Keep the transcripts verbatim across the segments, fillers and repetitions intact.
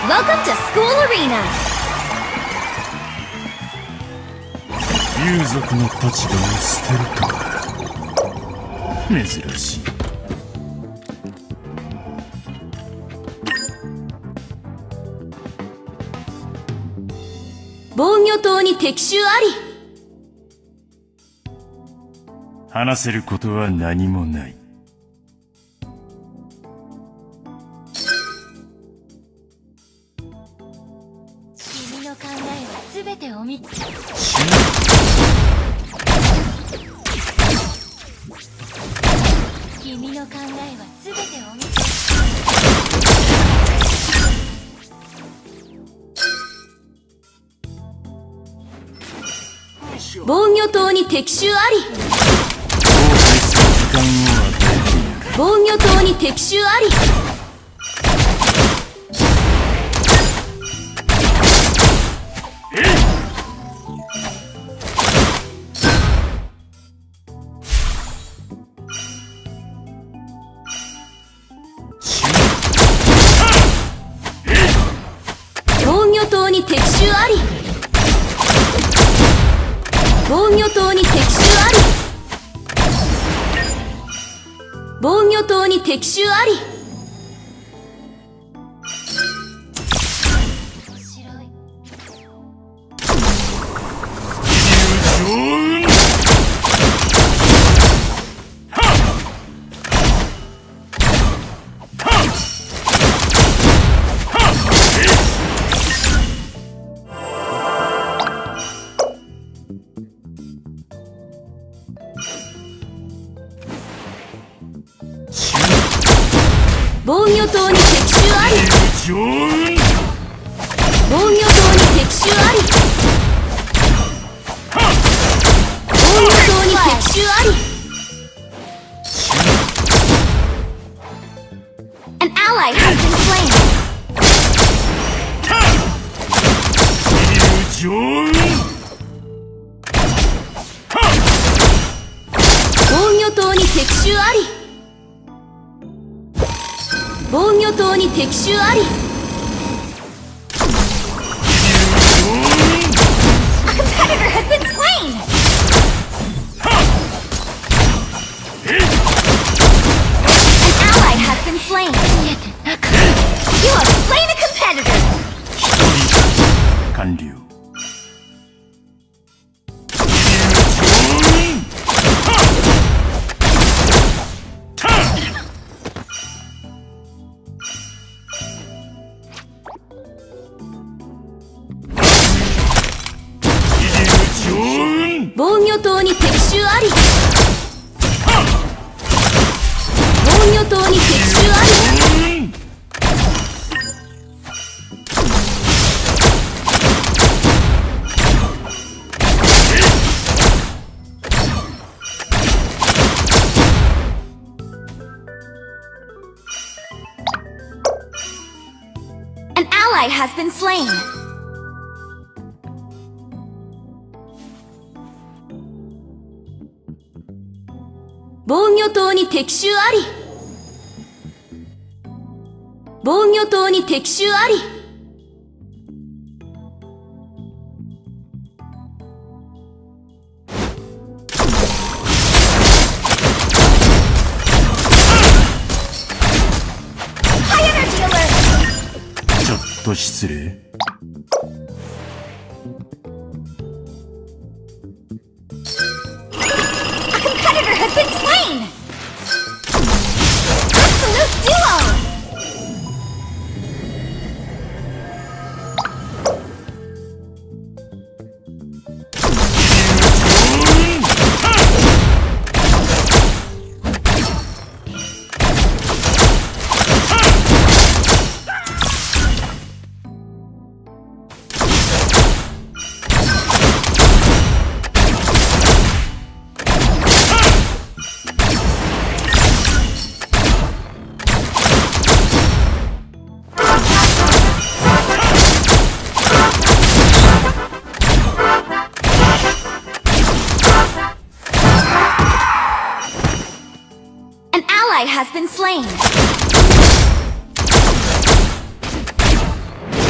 Welcome to School Arena! 幽族の立場を捨てるとは珍しい。 防御塔に敵襲あり。 話せることは何もない。 君の考えは全ておみ君の考えは全ておみ防御塔に敵襲あり。防御塔に敵襲あり。防御塔に敵襲あり。防御塔に敵襲あり。防御塔に敵襲あり。面白い。防御塔に敵襲あり。防御塔に敵襲あり。防御塔に敵襲あり。An ally has been slain. 防御塔に敵襲あり。防御塔に敵襲あり。A competitor has been slain! An ally has been slain! You have slain a competitor! 完了。 防御塔に敵襲あり。防御塔に敵襲あり。An ally has been slain. 防御塔に敵襲あり。防御塔に敵襲あり。 ちょっと失礼。 Has been slain.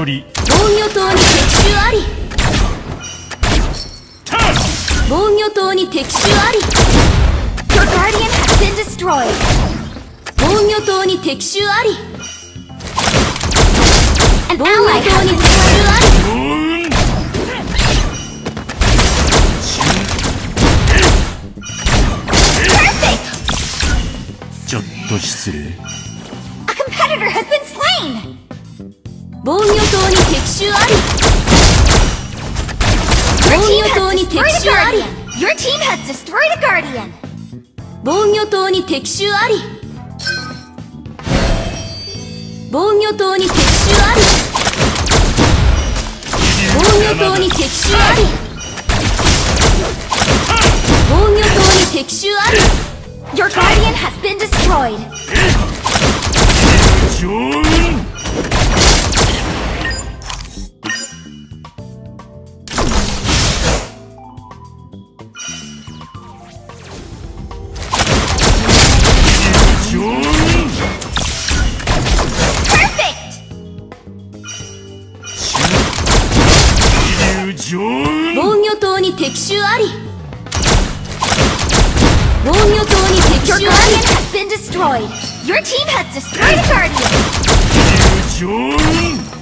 人防御塔に敵襲あり。防御塔に敵襲あり。 Your guardian has been destroyed. 防御塔に敵襲あり。An ally has been destroyed. ちょっと失礼。 A competitor has been slain. 防御塔に敵襲あり。防御塔に敵襲あり。 Your team has destroyed a guardian. 防御塔に敵襲あり。防御塔に敵襲あり。防御塔に敵襲あり。防御塔に敵襲あり。 Your guardian has been destroyed. 防御塔に敵襲あり。防御塔に敵襲あり。 Your guardian has been destroyed. Your team has destroyed a guardian.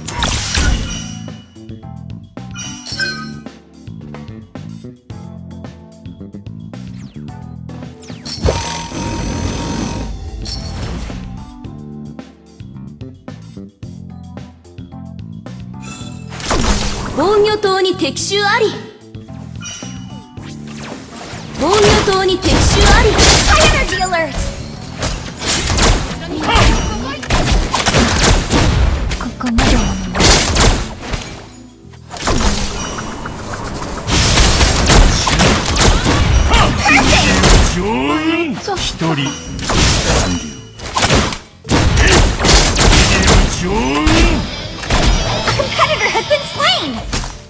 防御塔に敵襲あり。防御塔に敵襲あり。High energy alert. ここまでなのね。 一人。 A competitor has been slain.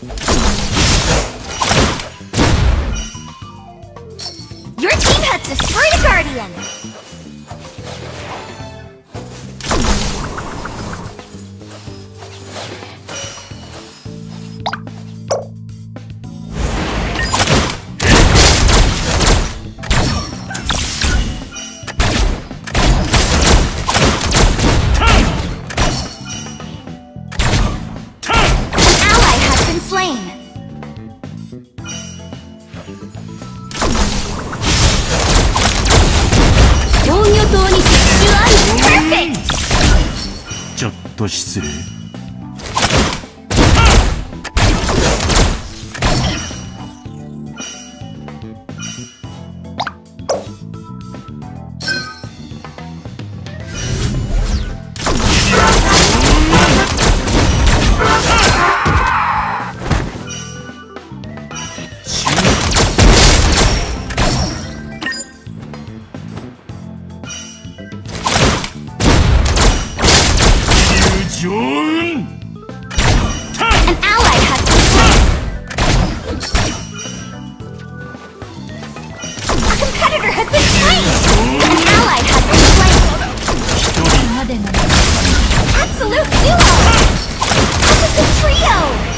Your team has destroyed a guardian. Slain. ちょっと失礼。 An ally has been slain. A competitor has been slain. An ally has been slain. Absolute duo. Opposite trio.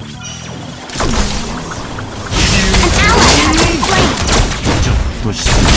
として